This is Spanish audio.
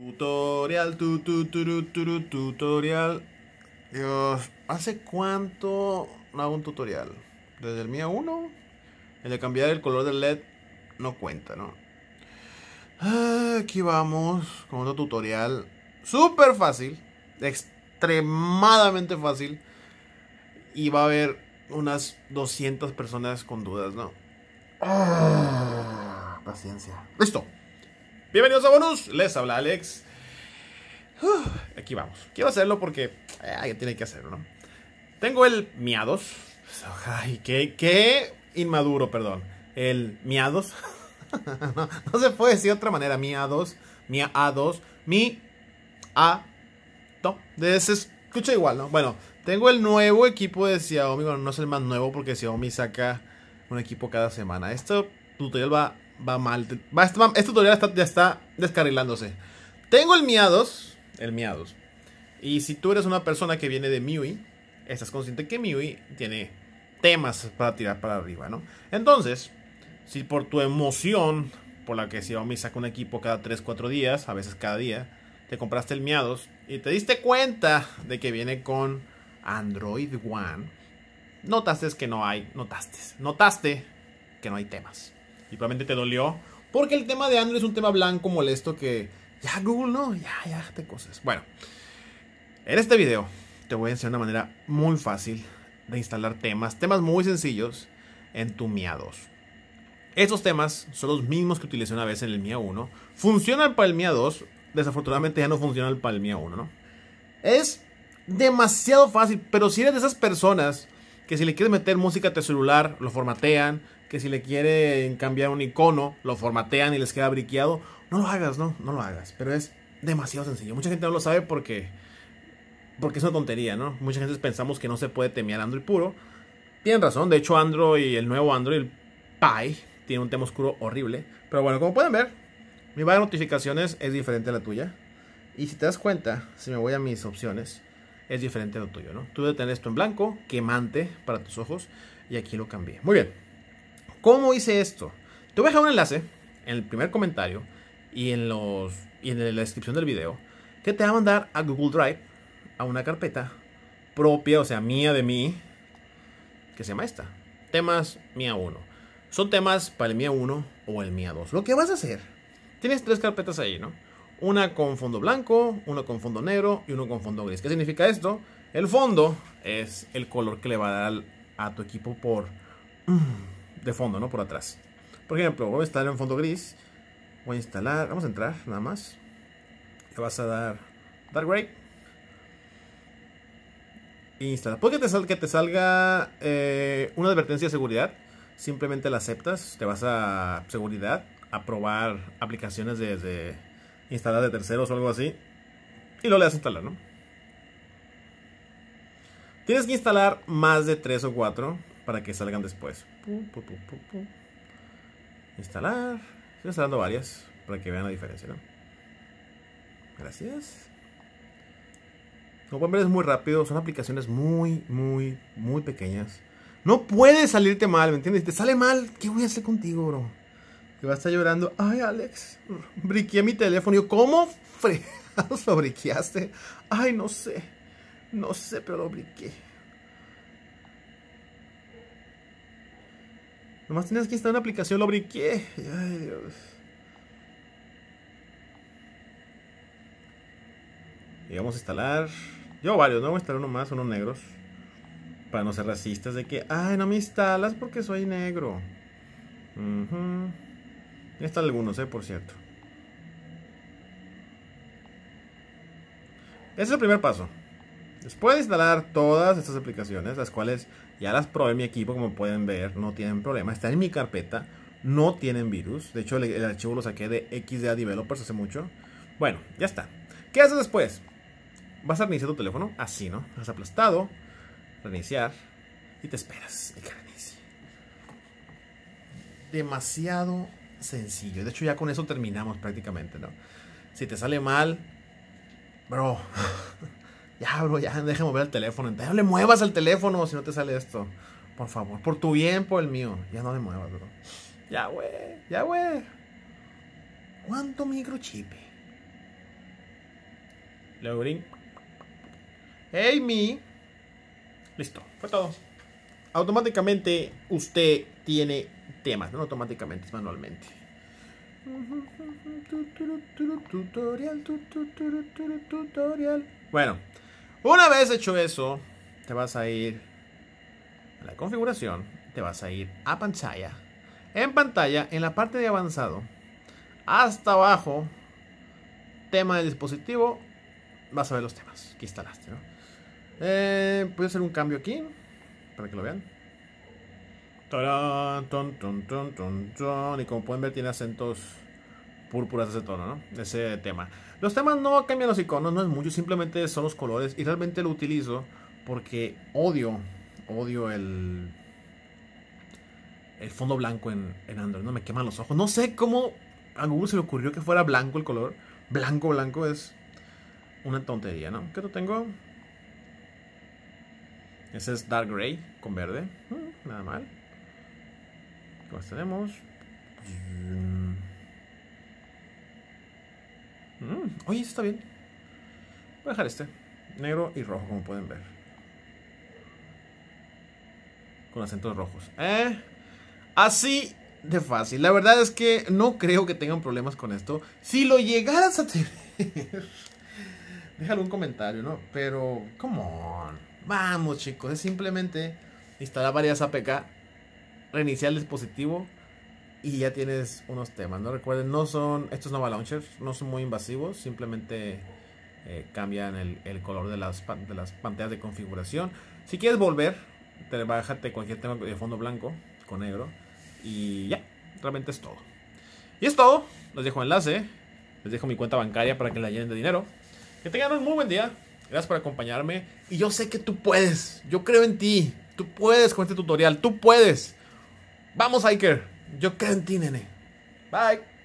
Tutorial, tutorial. Dios, ¿hace cuánto no hago un tutorial? Desde el mío 1, el de cambiar el color del LED no cuenta, ¿no? Aquí vamos con otro tutorial súper fácil, extremadamente fácil. Y va a haber unas 200 personas con dudas, ¿no? Paciencia. Listo. Bienvenidos a Bonus, les habla Alex. Aquí vamos. Quiero hacerlo porque tiene que hacerlo, ¿no? Tengo el miados. Ay, qué inmaduro, perdón. El miados. no se puede decir de otra manera. Miados, mi a no. Se escucha igual, ¿no? Bueno, tengo el nuevo equipo de Xiaomi. Bueno, no es el más nuevo porque Xiaomi saca un equipo cada semana. Este tutorial va mal. Este tutorial ya está descarrilándose. Tengo el miados. Y si tú eres una persona que viene de MIUI, estás consciente que MIUI tiene temas para tirar para arriba, ¿no? Entonces, si por tu emoción, por la que Xiaomi saca un equipo cada 3-4 días, a veces cada día, te compraste el miados y te diste cuenta de que viene con Android One, notaste que no hay temas. Y probablemente te dolió porque el tema de Android es un tema blanco molesto que ya Google no, ya te cosas. Bueno, en este video te voy a enseñar una manera muy fácil de instalar temas muy sencillos en tu Mi A2. Estos temas son los mismos que utilicé una vez en el Mi A1. Funcionan para el Mi A2, desafortunadamente ya no funcionan para el Mi A1, ¿no? Es demasiado fácil, pero si eres de esas personas que si le quieres meter música a tu celular, lo formatean, que si le quieren cambiar un icono, lo formatean y les queda briqueado, no lo hagas, no lo hagas, pero es demasiado sencillo. Mucha gente no lo sabe porque es una tontería, ¿no? Mucha gente pensamos que no se puede temear Android puro. Tienen razón, de hecho Android, el nuevo Android Pie, tiene un tema oscuro horrible. Pero bueno, como pueden ver, mi barra de notificaciones es diferente a la tuya. Y si te das cuenta, si me voy a mis opciones, es diferente a lo tuyo, ¿no? Tú debes tener esto en blanco, quemante para tus ojos, y aquí lo cambié. Muy bien. ¿Cómo hice esto? Te voy a dejar un enlace en el primer comentario y en la descripción del video que te va a mandar a Google Drive, a una carpeta propia, o sea, mía de mí, que se llama esta, temas Mi A1. Son temas para el Mi A1 o el Mi A2. Lo que vas a hacer, tienes 3 carpetas ahí, ¿no? Una con fondo blanco, una con fondo negro y uno con fondo gris. ¿Qué significa esto? El fondo es el color que le va a dar a tu equipo de fondo, ¿no? Por atrás. Por ejemplo, voy a instalar en fondo gris. Voy a instalar, vamos a entrar nada más. Le vas a dar Dark Gray. E instalar. Puede que te salga una advertencia de seguridad. Simplemente la aceptas. Te vas a seguridad, a probar aplicaciones de instalar de terceros o algo así. Y luego le das a instalar, ¿no? Tienes que instalar más de 3 o 4 para que salgan después. Instalar. Estoy instalando varias para que vean la diferencia, ¿no? Gracias. Como pueden ver, es muy rápido. Son aplicaciones muy pequeñas. No puede salirte mal, ¿me entiendes? Si te sale mal, ¿qué voy a hacer contigo, bro? Te vas a estar llorando. Ay, Alex, briqueé mi teléfono. Yo, ¿cómo fregados lo briqueaste? Ay, no sé, pero lo briqueé. Nomás tienes que instalar una aplicación, lo briqueé. Ay, Dios. Y vamos a instalar. Yo varios, ¿no? Voy a instalar uno más, unos negros. Para no ser racistas de que, ay, no me instalas porque soy negro. Ya están algunos, por cierto. Ese es el primer paso. Después de instalar todas estas aplicaciones, las cuales ya las probé en mi equipo, como pueden ver, no tienen problema. Están en mi carpeta, no tienen virus. De hecho, el archivo lo saqué de XDA Developers hace mucho. Bueno, ya está. ¿Qué haces después? Vas a reiniciar tu teléfono, así, ¿no? Has aplastado, reiniciar y te esperas el que reinicie. Demasiado sencillo. De hecho, ya con eso terminamos prácticamente, ¿no? Si te sale mal, bro, ya deja mover el teléfono. No le muevas al teléfono si no te sale esto. Por favor, por tu bien, por el mío. Ya no le muevas, bro. Ya, güey. ¿Cuánto microchip? Loading. Amy. Listo, fue todo. Automáticamente usted tiene temas, no automáticamente, es manualmente. Tutorial. Bueno, una vez hecho eso, te vas a ir a la configuración, te vas a ir a pantalla. En pantalla, en la parte de avanzado, hasta abajo, tema del dispositivo, vas a ver los temas que instalaste, ¿no? Puedo hacer un cambio aquí para que lo vean. Tarán, ton, ton, ton, ton, ton. Y como pueden ver, tiene acentos púrpuras de ese tono, ¿no? De ese tema. Los temas no cambian los iconos, no es mucho, simplemente son los colores. Y realmente lo utilizo porque odio el fondo blanco en Android, no me queman los ojos. No sé cómo a Google se le ocurrió que fuera blanco el color. Blanco es una tontería, ¿no? ¿Qué otro tengo? Ese es Dark Gray con verde. Nada mal. ¿Qué más tenemos? Oye, este está bien. Voy a dejar este. Negro y rojo, como pueden ver. Con acentos rojos. Así de fácil. La verdad es que no creo que tengan problemas con esto. Si lo llegaras a tener, déjalo un comentario, ¿no? Pero, come on. Vamos, chicos. Es simplemente instalar varias APK, reiniciar el dispositivo y ya tienes unos temas, ¿no? Recuerden, estos Nova Launchers no son muy invasivos. Simplemente cambian el color de las pantallas de configuración. Si quieres volver, bájate cualquier tema de fondo blanco con negro. Y ya, realmente es todo. Y es todo. Les dejo enlace. Les dejo mi cuenta bancaria para que la llenen de dinero. Que tengan un muy buen día. Gracias por acompañarme. Y yo sé que tú puedes. Yo creo en ti. Tú puedes con este tutorial. Tú puedes. Vamos, Iker. Yo creo en ti, nene. Bye.